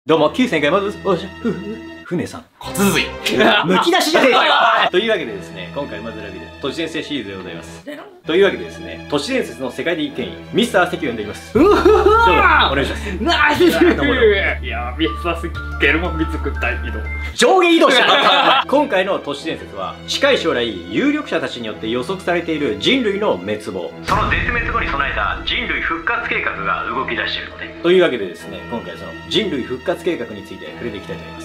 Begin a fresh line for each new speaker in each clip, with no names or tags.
どうも、9000回まず、船さん。
骨髄
むき出しじゃねえかよというわけでですね、今回まずラビで都市伝説シリーズでございます。というわけでですね、都市伝説の世界的権威、ミスター関を呼んでいます。どうぞ、お願いします。
ナイスいや、ミスター関、ゲルモン密区大移動。
上下移動した今回の都市伝説は、近い将来、有力者たちによって予測されている人類の滅亡。その絶滅後に備えた人類復活計画が動き出しているので。というわけでですね、今回その人類復活計画について触れていきたいと思います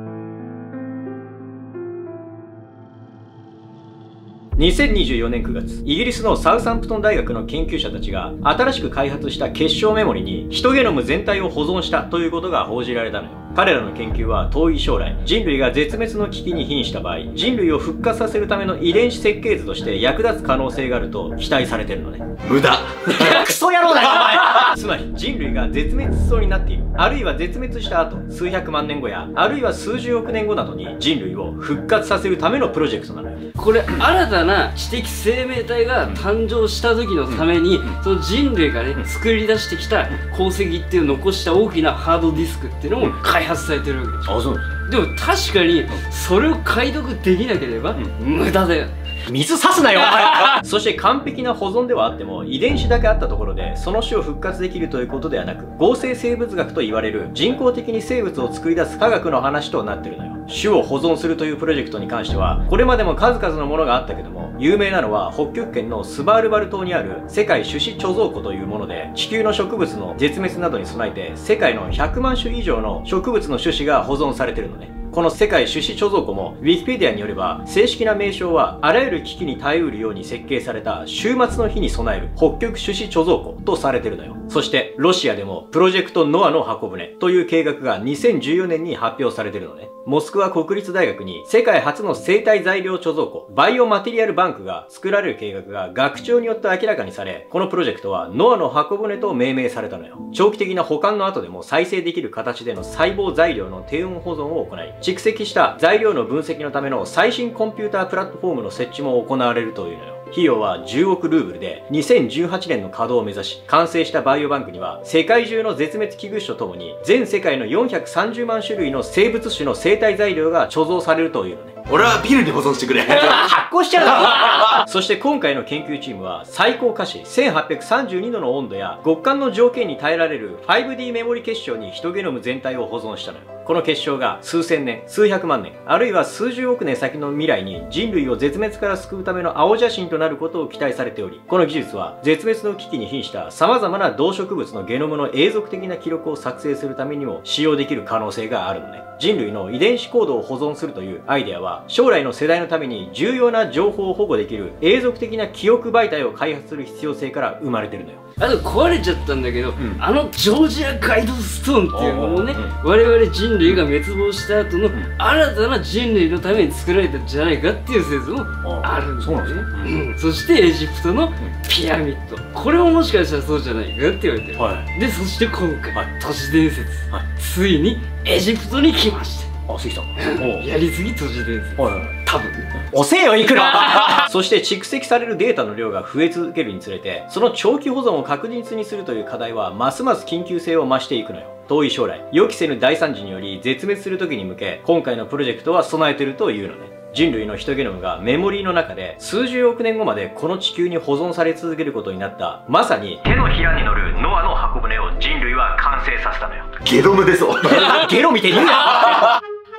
。2024年9月、イギリスのサウサンプトン大学の研究者たちが新しく開発した結晶メモリにヒトゲノム全体を保存したということが報じられたのよ。彼らの研究は遠い将来、人類が絶滅の危機に瀕した場合、人類を復活させるための遺伝子設計図として役立つ可能性があると期待されてるのね。
無駄
クソ野郎だよお前つまり人類が絶滅しそうになっている、あるいは絶滅した後、数百万年後やあるいは数十億年後などに人類を復活させるためのプロジェクトなのよ。
これ新たな知的生命体が誕生した時のために、その人類がね、作り出してきた鉱石っていう残した大きなハードディスクっていうのも開発されてるわけでしょ。
あ、そうです。
でも確かにそれを解読できなければ無駄だよね。
水差すなよお前そして完璧な保存ではあっても遺伝子だけあったところでその種を復活できるということではなく、合成生物学と言われる人工的に生物を作り出す科学の話となってるのよ。種を保存するというプロジェクトに関してはこれまでも数々のものがあったけども、有名なのは北極圏のスバールバル島にある世界種子貯蔵庫というもので、地球の植物の絶滅などに備えて世界の100万種以上の植物の種子が保存されてるのね。この世界種子貯蔵庫も Wikipedia によれば正式な名称はあらゆる危機に耐えうるように設計された終末の日に備える北極種子貯蔵庫とされてるのよ。そしてロシアでもプロジェクトノアの箱舟という計画が2014年に発表されてるのね。モスクワ国立大学に世界初の生体材料貯蔵庫バイオマテリアルバンクが作られる計画が学長によって明らかにされ、このプロジェクトはノアの箱舟と命名されたのよ。長期的な保管の後でも再生できる形での細胞材料の低温保存を行い、蓄積した材料の分析のための最新コンピュータープラットフォームの設置も行われるというのよ。費用は10億ルーブルで2018年の稼働を目指し、完成したバイオバンクには世界中の絶滅危惧種とともに全世界の430万種類の生物種の生体材料が貯蔵されるというのね。
俺はビルに保存してくれ
発酵しちゃうそして今回の研究チームは最高可視1832度の温度や極寒の条件に耐えられる 5D メモリ結晶にヒトゲノム全体を保存したのよ。この結晶が数千年、数百万年、あるいは数十億年先の未来に人類を絶滅から救うための青写真となることを期待されており、この技術は絶滅の危機に瀕した様々な動植物のゲノムの永続的な記録を作成するためにも使用できる可能性があるのね。人類の遺伝子コードを保存するというアイデアは将来の世代のために重要な情報を保護できる永続的な記憶媒体を開発する必要性から生まれてるのよ。
あと壊れちゃったんだけど、あのジョージアガイドストーンっていうのもね、我々人類が滅亡した後の新たな人類のために作られたんじゃないかっていう説もあるんだよね。そしてエジプトのピラミッド、これももしかしたらそうじゃないかって言われてる、でそして今回、都市伝説、ついにエジプトに来ました。
あ、関さん
やりすぎ都市伝説、多分
遅えよいくらそして蓄積されるデータの量が増え続けるにつれて、その長期保存を確実にするという課題はますます緊急性を増していくのよ。遠い将来、予期せぬ大惨事により絶滅する時に向け、今回のプロジェクトは備えているというのね。人類のヒトゲノムがメモリーの中で数十億年後までこの地球に保存され続けることになった、まさに手のひらに乗るノアの箱舟を人類は完成させたのよ。
ゲノムです
ゲロみて言うな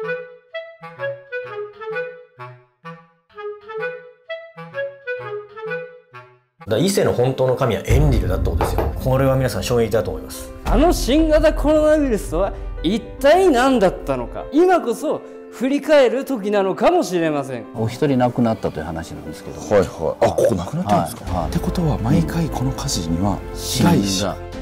伊勢の本当の神はエンリルだってことですよ。これは皆さん衝撃だと思います。
あの新型コロナウイルスとは一体何だったのか、今こそ振り返る時なのかもしれません。
お一人亡くなったという話なんですけど、
あ、ここ亡くなったんですか、ってことは毎回この火事には被害者